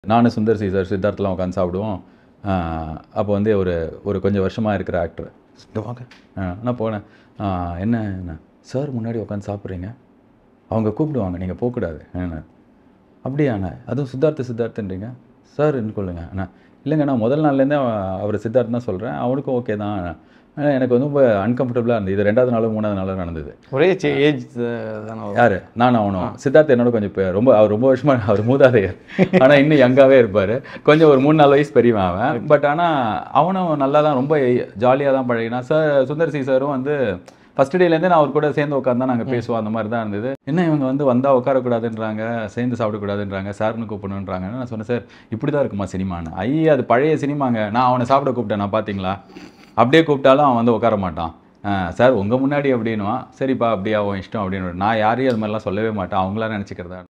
நானும் Sundar C sir சித்தார்த்தலாம் உட்காந்து சாப்பிடுவோம். அப்போ வந்து ஒரு கொஞ்சம் வருஷமாக இருக்கிற ஆக்டர் வாங்க நான் போனேன். என்ன சார் முன்னாடி உட்காந்து சாப்பிட்றீங்க, அவங்க கூப்பிடுவாங்க, நீங்கள் போகக்கூடாது என்ன அப்படியாண்ணா, அதுவும் சித்தார்த்துன்றீங்க சார் என்ன கொள்ளுங்க அண்ணா. இல்லைங்க நான் முதல் நாள்லேருந்தே அவர் சித்தார்த்து தான் சொல்கிறேன், அவனுக்கும் ஓகே தான். எனக்கு வந்து ரொம்ப அன்கம்ஃபர்டபுளாக இருந்தது. இது 2வது நாளும் 3வது நாளும் நடந்தது. ஒரே ஏஜ் தானே யார் நானும் அவனும். சித்தார்த்து என்னோட கொஞ்சம் அவர் ரொம்ப வருஷமாக அவர் மூதாதையர், ஆனால் இன்னும் யங்காகவே இருப்பார். கொஞ்சம் ஒரு 3-4 வயசு பெரியவன் அவன். பட் ஆனால் அவனும் நல்லா தான் ரொம்ப ஜாலியாக தான் பழகினான். சார் சுந்தர் சி சாரும் வந்து ஃபஸ்ட் டேலேருந்தே நான் அவர் கூட சேர்ந்து உட்காந்து தான் நாங்கள் பேசுவோம். அந்த மாதிரி தான் இருந்தது. என்ன இவங்க வந்து வந்தால் உட்காரக்கூடாதுன்றாங்க, சேர்ந்து சாப்பிடக்கூடாதுன்றாங்க, சார்னு கூப்பிடணுன்றாங்கன்னு நான் சொன்னேன். சார் இப்படி தான் இருக்குமா சினிமான்னு? அது பழைய சினிமாங்க. நான் அவனை சாப்பிட கூப்பிட்டேன், நான் பார்த்தீங்களா அப்படியே கூப்பிட்டாலும் அவன் வந்து உட்கார மாட்டான். சார் உங்கள் முன்னாடி அப்படின்னுவான். சரிப்பா அப்படியே அவன் இஷ்டம் அப்படின்னு. நான் யாரையும் அது மாதிரிலாம் சொல்லவே மாட்டேன், அவங்களாம் நினச்சிக்கிறதா.